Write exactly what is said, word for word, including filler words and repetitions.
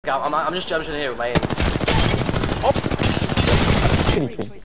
Okay, I'm, I'm just jumping in here with my aim.